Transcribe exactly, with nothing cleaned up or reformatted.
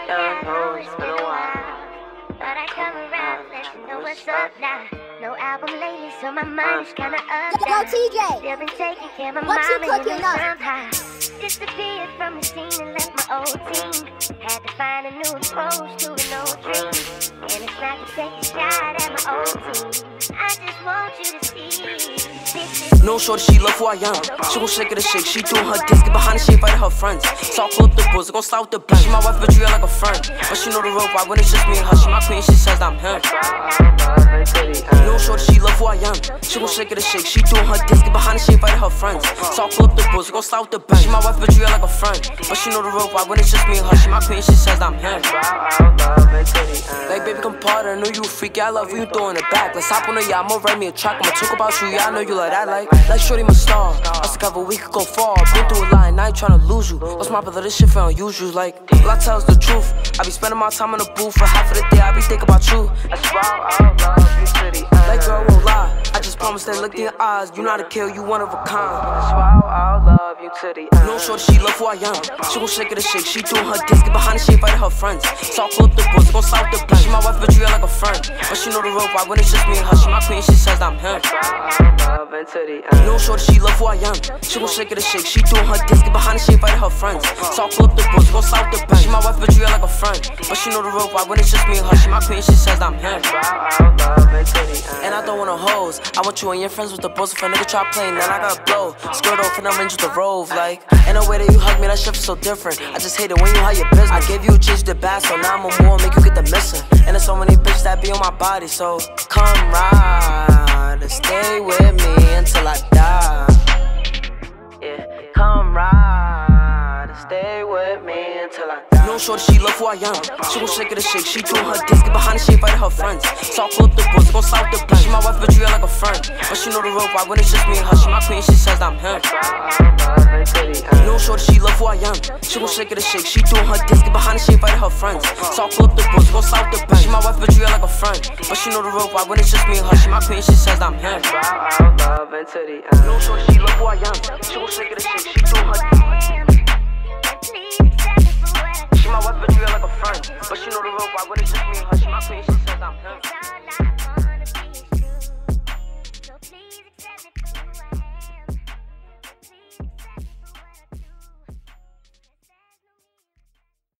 Yeah, I know it's been a while. But I come around, let you know what's up now. No album lately, so my mind is kinda up. Yo, T J, still been taking care of my what you mama and cooking them up? somehow. Disappeared from the scene and left my old team. Had to find a new approach to an old dream. And it's not to take a shot at my old team. I just want you to see. No shorty, she love who I am. She gon' shake it a shake. She doing her disc, get behind the she invited her friends. So I pull up the booze, gon' slide with the bitch. She my wife, but treat her like a friend. But she know the real vibe when it's just me and her. She my queen, she says I'm him. No shorty, she love who I am. She gon' shake it a shake. She doing her disc, get behind the she invited her friends. So I pull up the booze, gon' slide with the bitch. She my wife, but treat her like a friend. But she know the real vibe when it's just me and her. She my queen, she says I'm him. Like baby, come party, I know you a freak. Yeah, I love you, you throwing it back. Let's hop on the yacht, I'ma write me a track. I'ma talk about you, yeah, I know you like that. Like, like shorty, my star. Us together, we could go far. Been through a lot and I ain't tryna lose you. What's my brother, this shit feel unusual. Like, all I tell is the truth. I be spending my time in the booth. For half of the day, I be thinking about you. That's why I love you, city. Like, girl, won't lie. I just promise that look in your eyes. You know how to kill, you one of a kind. That's why I love you, city. No shorty, she love who I am. She gon' shake it a shake. She doing her disc, get behind the she invited her friends. So I pull up the booze, gon' slide with the bitch. She my wife, but treat her like a friend. But she know the real vibe when it's just me and her. She my queen, she says I'm him. No shorty, she love who I am. She gon' shake it a shake. She doing her disc, get behind the she invited her friends. So I pull up the booze, gon' slide with the bitch. She my wife, but treat her like a friend. But she know the real vibe when it's just me and her. She my queen, she says I'm him. And I don't want no hoes. I want you and your friends with the boys. If a nigga try playing, then I gotta blow. Skirt off and I'm into the rove. Like, and the way that you hug me, that shit feels so different. I just hate it when you hide your business. I gave you a chase to bad, so now I'm a more, make you get the missing. And there's so many bitches that be on my body, so come ride and stay with me until I die. Yeah, come ride and stay with me until I die. No shorty, she love who I am. She gon' shake it a shake. She doing her disc, get behind the she invited her friends. So I pull up the booze, gon' slide with the bitch. She my wife, but treat her like a friend. But she know the real vibe when it's just me and her. She my queen, she says I'm him. No shorty, she love who I am. She gon' shake it a shake. She doing her disc, get behind the she invited her friends. So I pull up the booze, gon' slide with the bitch. She my wife, but treat her like a friend. But she know the real vibe when it's just me and her. She my queen, she says I'm him. No shorty, she love who I am. She gon' shake it a shake. She doing her she my wife, but treat her like a friend. But she know the real vibe when it's just me and her. She my queen, she